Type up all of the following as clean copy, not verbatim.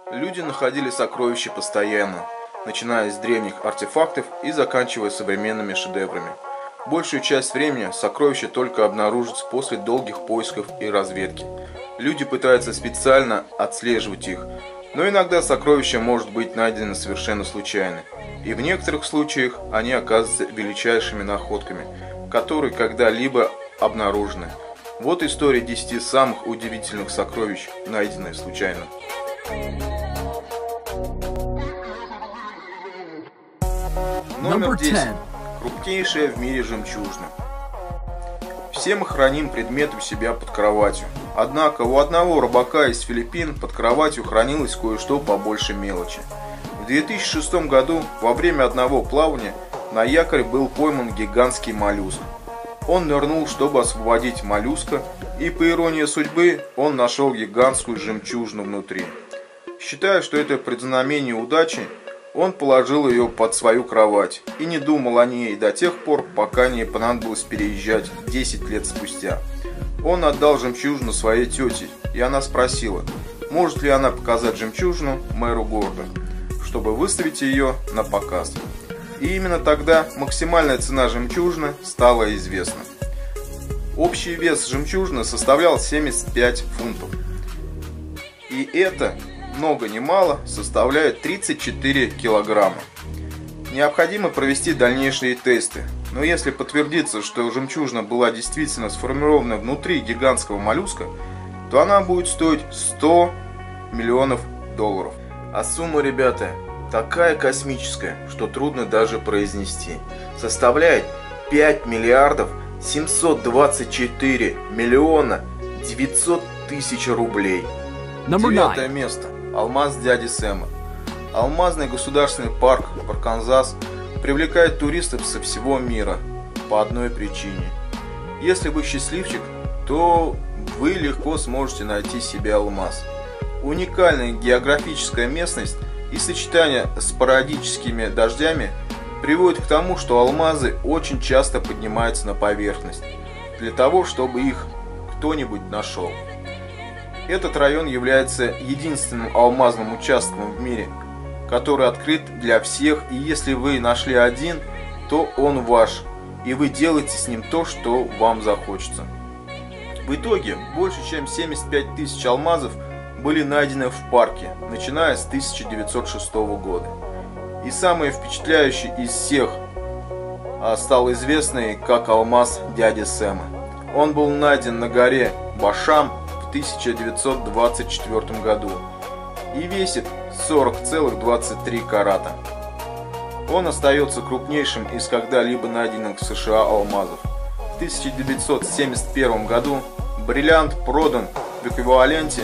Люди находили сокровища постоянно, начиная с древних артефактов и заканчивая современными шедеврами. Большую часть времени сокровища только обнаружатся после долгих поисков и разведки. Люди пытаются специально отслеживать их, но иногда сокровище может быть найдено совершенно случайно. И в некоторых случаях они оказываются величайшими находками, которые когда-либо обнаружены. Вот история 10 самых удивительных сокровищ, найденных случайно. Номер 10. Крупнейшая в мире жемчужина. Все мы храним предметы у себя под кроватью. Однако у одного рыбака из Филиппин под кроватью хранилось кое-что побольше мелочи. В 2006 году во время одного плавания на якорь был пойман гигантский моллюск. Он нырнул, чтобы освободить моллюска, и по иронии судьбы он нашел гигантскую жемчужину внутри. Считая, что это предзнамение удачи, он положил ее под свою кровать и не думал о ней до тех пор, пока не понадобилось переезжать 10 лет спустя. Он отдал жемчужину своей тете, и она спросила, может ли она показать жемчужину мэру города, чтобы выставить ее на показ. И именно тогда максимальная цена жемчужины стала известна. Общий вес жемчужины составлял 75 фунтов. И это, много ни мало, составляет 34 килограмма. Необходимо провести дальнейшие тесты, но если подтвердится, что жемчужина была действительно сформирована внутри гигантского моллюска, то она будет стоить 100 миллионов долларов. А сумма, ребята, такая космическая, что трудно даже произнести. Составляет 5 миллиардов 724 миллиона 900 тысяч рублей. 9 место. Алмаз дяди Сэма. Алмазный государственный парк в Арканзас привлекает туристов со всего мира по одной причине. Если вы счастливчик, то вы легко сможете найти себе алмаз. Уникальная географическая местность и сочетание с спорадическими дождями приводит к тому, что алмазы очень часто поднимаются на поверхность, для того, чтобы их кто-нибудь нашел. Этот район является единственным алмазным участком в мире, который открыт для всех, и если вы нашли один, то он ваш, и вы делаете с ним то, что вам захочется. В итоге, больше чем 75 тысяч алмазов были найдены в парке, начиная с 1906 года. И самый впечатляющий из всех стал известный как алмаз дяди Сэма. Он был найден на горе Башам в 1924 году и весит 40,23 карата. Он остается крупнейшим из когда-либо найденных в США алмазов. В 1971 году бриллиант продан в эквиваленте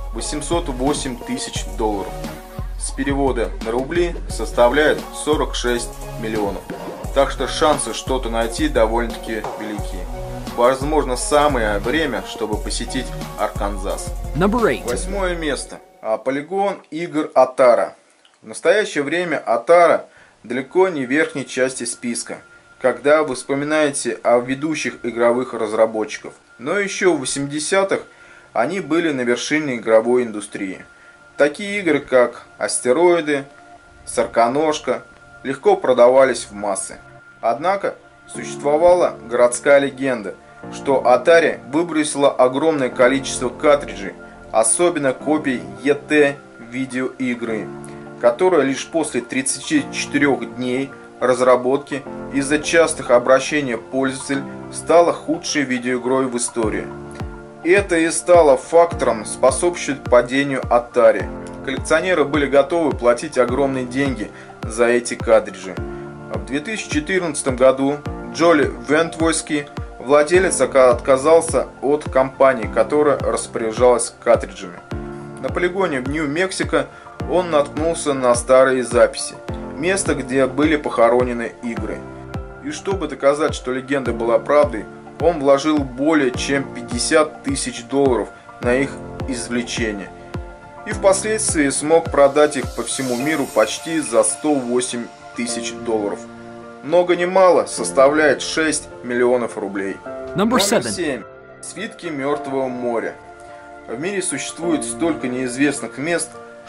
808 тысяч долларов. С перевода на рубли составляет 46 миллионов. Так что шансы что-то найти довольно-таки велики. Возможно, самое время, чтобы посетить Арканзас. 8 место. Полигон игр Atari. В настоящее Atari Atari далеко не в верхней части списка, когда вы вспоминаете о ведущих игровых разработчиков. Но еще в 80-х они были на вершине игровой индустрии. Такие игры, как Астероиды, Сороконожка, легко продавались в массы. Однако существовала городская легенда, что Atari выбросила огромное количество картриджей, особенно копий ET видеоигры, которая лишь после 34 дней разработки из-за частых обращений пользователей стала худшей видеоигрой в истории. Это и стало фактором, способствующим падению Atari. Коллекционеры были готовы платить огромные деньги за эти картриджи. В 2014 году Джоли Вентвойский, владелец, отказался от компании, которая распоряжалась картриджами. На полигоне в Нью-Мексико он наткнулся на старые записи, место, где были похоронены игры. И чтобы доказать, что легенда была правдой, он вложил более чем 50 тысяч долларов на их извлечение. И впоследствии смог продать их по всему миру почти за 108 тысяч долларов. Много ни мало составляет 6 миллионов рублей. Номер 7. Свитки Мертвого моря. В мире существует столько неизвестных мест,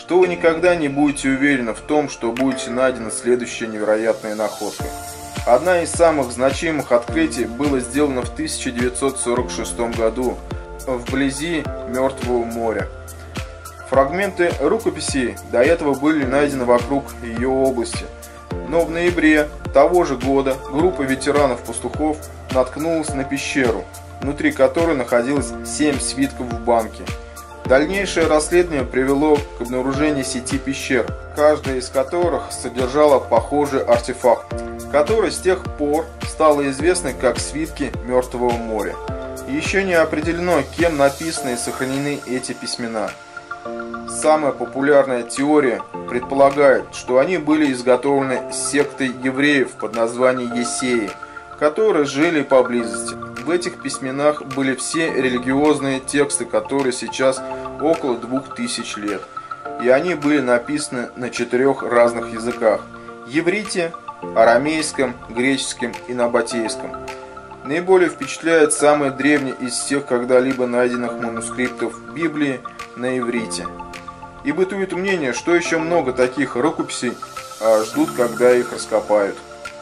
что вы никогда не будете уверены в том, что будете найдена следующая невероятная находка. Одна из самых значимых открытий было сделано в 1946 году вблизи Мертвого моря. Фрагменты рукописей до этого были найдены вокруг ее области, но в ноябре того же года группа ветеранов-пастухов наткнулась на пещеру, внутри которой находилось 7 свитков в банке. Дальнейшее расследование привело к обнаружению сети пещер, каждая из которых содержала похожий артефакт, который с тех пор стало известно как свитки Мертвого моря. Еще не определено, кем написаны и сохранены эти письмена. Самая популярная теория предполагает, что они были изготовлены сектой евреев под названием Есеи, которые жили поблизости. В этих письменах были все религиозные тексты, которые сейчас около 2000 лет, и они были написаны на 4 разных языках – еврите, арамейском, греческом и набатейском. Наиболее впечатляет самый древний из всех когда-либо найденных манускриптов Библии на иврите. И бытует мнение, что еще много таких рукописей ждут, когда их раскопают.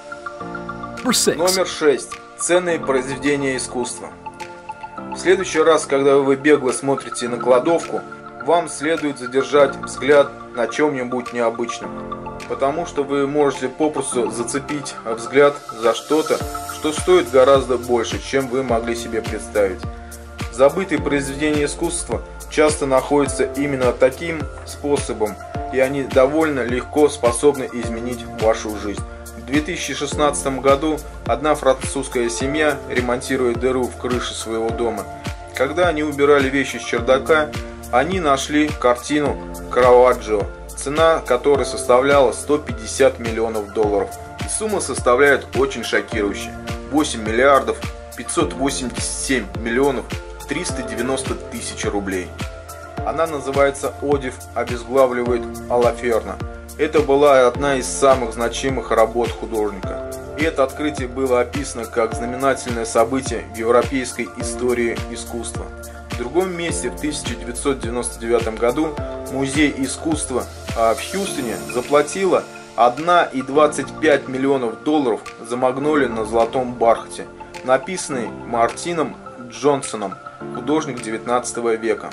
Номер 6. Ценные произведения искусства. В следующий раз, когда вы бегло смотрите на кладовку, вам следует задержать взгляд на чем-нибудь необычном, потому что вы можете попросту зацепить взгляд за что-то, что стоит гораздо больше, чем вы могли себе представить. Забытые произведения искусства часто находятся именно таким способом, и они довольно легко способны изменить вашу жизнь. В 2016 году одна французская семья ремонтирует дыру в крыше своего дома. Когда они убирали вещи с чердака, они нашли картину Караваджо, цена которой составляла $150 миллионов. И сумма составляет очень шокирующие – 8 миллиардов 587 миллионов 390 тысяч рублей. Она называется «Одив обезглавливает Алаферна». Это была одна из самых значимых работ художника. И это открытие было описано как знаменательное событие в европейской истории искусства. В другом месте в 1999 году Музей искусства в Хьюстоне заплатила $1,25 миллионов за магнолию на золотом бархате, написанный Мартином Джонсоном, художник 19 века.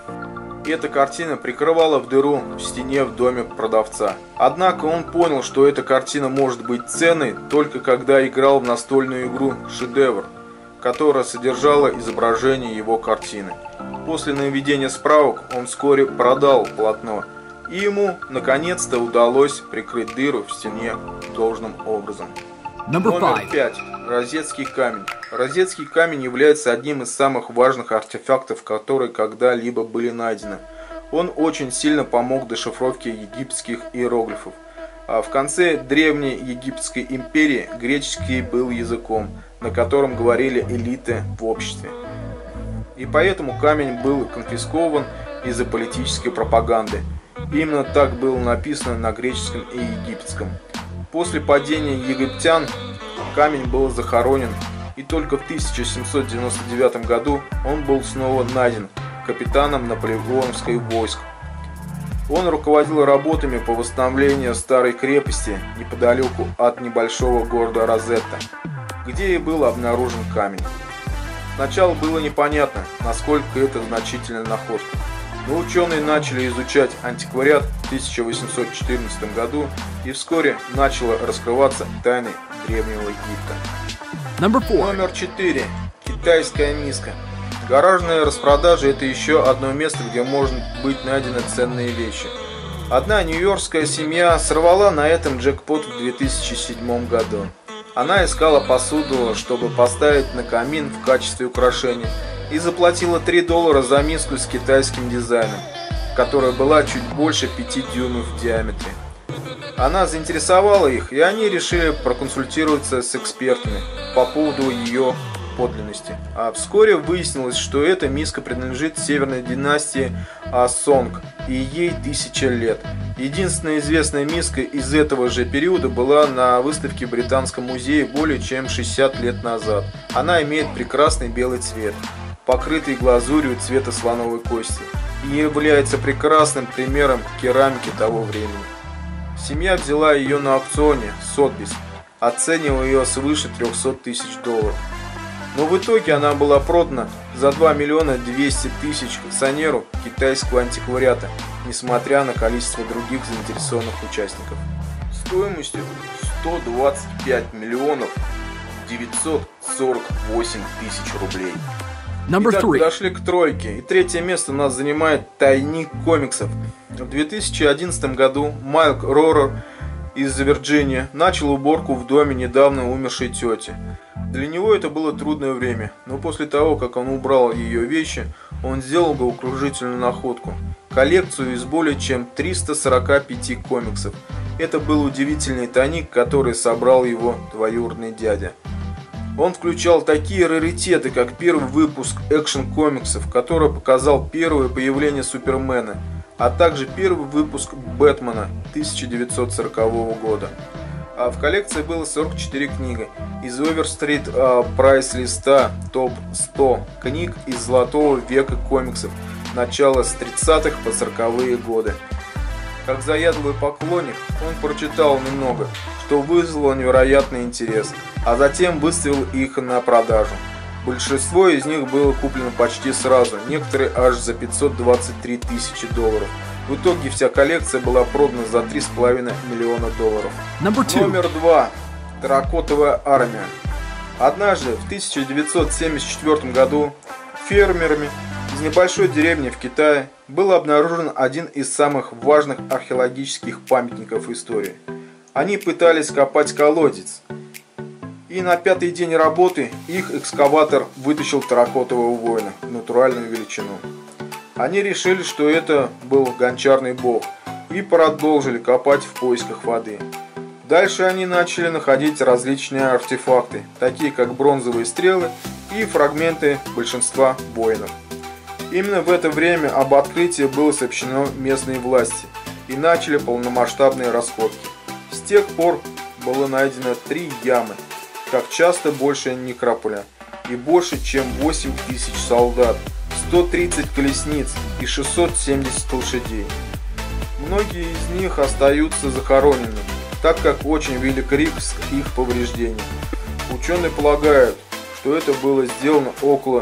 Эта картина прикрывала в дыру в стене в доме продавца. Однако он понял, что эта картина может быть ценной только когда играл в настольную игру «Шедевр», которая содержала изображение его картины. После наведения справок он вскоре продал полотно, и ему наконец-то удалось прикрыть дыру в стене должным образом. Номер 5. Розетский камень. Розетский камень является одним из самых важных артефактов, которые когда-либо были найдены. Он очень сильно помог дешифровке египетских иероглифов. А в конце древней египетской империи греческий был языком, на котором говорили элиты в обществе. И поэтому камень был конфискован из-за политической пропаганды. Именно так было написано на греческом и египетском. После падения египтян камень был захоронен, и только в 1799 году он был снова найден капитаном наполеоновских войск. Он руководил работами по восстановлению старой крепости неподалеку от небольшого города Розетта, где и был обнаружен камень. Сначала было непонятно, насколько это значительная находка, но ученые начали изучать антиквариат в 1814 году, и вскоре начала раскрываться тайны Древнего Египта. Номер 4. Китайская миска. Гаражные распродажи – это еще одно место, где может быть найдены ценные вещи. Одна нью-йоркская семья сорвала на этом джекпот в 2007 году. Она искала посуду, чтобы поставить на камин в качестве украшения, и заплатила $3 за миску с китайским дизайном, которая была чуть больше 5 дюймов в диаметре. Она заинтересовала их, и они решили проконсультироваться с экспертами по поводу ее подлинности. А вскоре выяснилось, что эта миска принадлежит северной династии Сонг, и ей 1000 лет. Единственная известная миска из этого же периода была на выставке в Британском музее более чем 60 лет назад. Она имеет прекрасный белый цвет, покрытый глазурью цвета слоновой кости. и является прекрасным примером керамики того времени. Семья взяла ее на аукционе Сотбис, оценивая ее свыше 300 тысяч долларов. Но в итоге она была продана за 2 миллиона 200 тысяч коллекционеру китайского антиквариата, несмотря на количество других заинтересованных участников. Стоимостью 125 миллионов 948 тысяч рублей. Итак, подошли к тройке, и третье место у нас занимает тайник комиксов. В 2011 году Майк Рорер из Вирджинии начал уборку в доме недавно умершей тети. Для него это было трудное время, но после того, как он убрал ее вещи, он сделал головокружительную находку – коллекцию из более чем 345 комиксов. Это был удивительный тайник, который собрал его двоюродный дядя. Он включал такие раритеты, как первый выпуск экшн-комиксов, который показал первое появление Супермена, а также первый выпуск Бэтмена 1940 года. А в коллекции было 44 книги из Оверстрит прайс-листа топ-100 книг из золотого века комиксов, начала с 30-х по 40-е годы. Как заядлый поклонник, он прочитал немного, что вызвало невероятный интерес, а затем выставил их на продажу. Большинство из них было куплено почти сразу, некоторые аж за 523 тысячи долларов. В итоге вся коллекция была продана за 3,5 миллиона долларов. Номер 2. Терракотовая армия. Однажды в 1974 году фермерами из небольшой деревни в Китае был обнаружен один из самых важных археологических памятников истории. Они пытались копать колодец, и на 5-й день работы их экскаватор вытащил терракотового воина в натуральную величину. Они решили, что это был гончарный бог, и продолжили копать в поисках воды. Дальше они начали находить различные артефакты, такие как бронзовые стрелы и фрагменты большинства воинов. Именно в это время об открытии было сообщено местные власти, и начали полномасштабные раскопки. С тех пор было найдено 3 ямы, как часто больше некрополя, и больше чем 8000 солдат, 130 колесниц и 670 лошадей. Многие из них остаются захороненными, так как очень велик риск их повреждений. Ученые полагают, что это было сделано около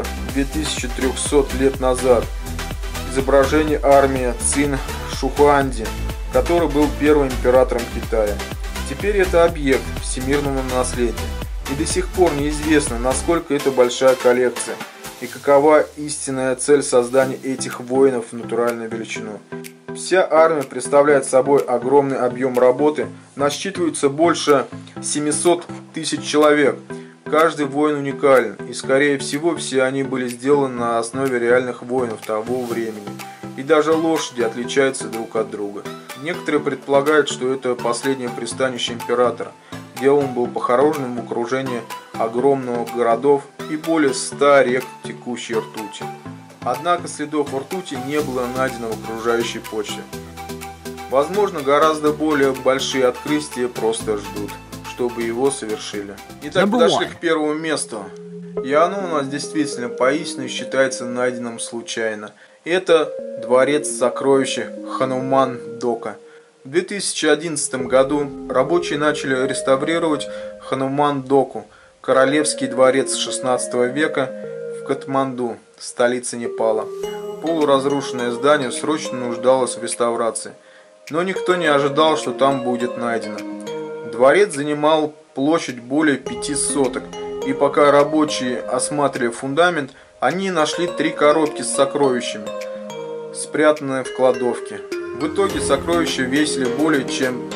2300 лет назад. Изображение армии Цин Шухуанди, который был первым императором Китая. Теперь это объект всемирного наследия, и до сих пор неизвестно, насколько это большая коллекция и какова истинная цель создания этих воинов в натуральную величину. Вся армия представляет собой огромный объем работы, насчитывается больше 700 тысяч человек. Каждый воин уникален, и скорее всего все они были сделаны на основе реальных воинов того времени. И даже лошади отличаются друг от друга. Некоторые предполагают, что это последнее пристанище императора, где он был похоронен в окружении огромных городов и более 100 рек текущей ртути. Однако следов ртути не было найдено в окружающей почве. Возможно, гораздо более большие открытия просто ждут, чтобы его совершили. Итак, подошли к первому месту. И оно у нас действительно поистине считается найденным случайно. Это дворец сокровищ Хануман-дока. В 2011 году рабочие начали реставрировать Хануман-доку, королевский дворец XVI века в Катманду, столице Непала. Полуразрушенное здание срочно нуждалось в реставрации, но никто не ожидал, что там будет найдено. Дворец занимал площадь более 5 соток, и пока рабочие осматривали фундамент, они нашли 3 коробки с сокровищами, спрятанные в кладовке. В итоге сокровища весили более чем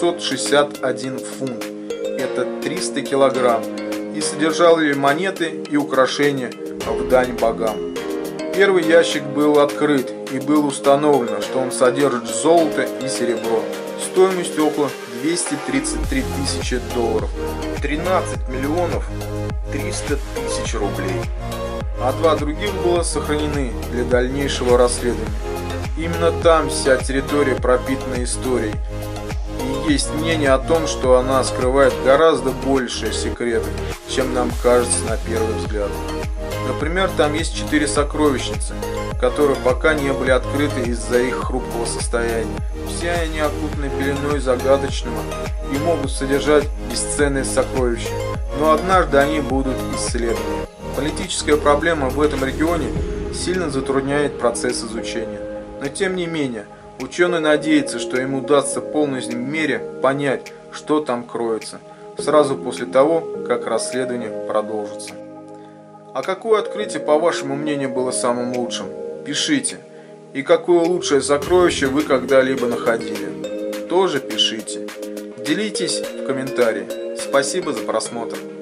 661 фунт, это 300 килограмм, и содержали монеты и украшения в дань богам. Первый ящик был открыт, и было установлено, что он содержит золото и серебро стоимостью около 233 тысячи долларов, 13 миллионов 300 тысяч рублей. А 2 других было сохранены для дальнейшего расследования. Именно там вся территория пропитана историей, и есть мнение о том, что она скрывает гораздо больше секретов, чем нам кажется на первый взгляд. Например, там есть 4 сокровищницы, которые пока не были открыты из-за их хрупкого состояния. Все они окутаны пеленой загадочного и могут содержать бесценные сокровища, но однажды они будут исследованы. Политическая проблема в этом регионе сильно затрудняет процесс изучения, но тем не менее, ученый надеется, что ему удастся в полной мере понять, что там кроется, сразу после того, как расследование продолжится. А какое открытие, по вашему мнению, было самым лучшим? Пишите. И какое лучшее сокровище вы когда-либо находили? Тоже пишите. Делитесь в комментарии. Спасибо за просмотр.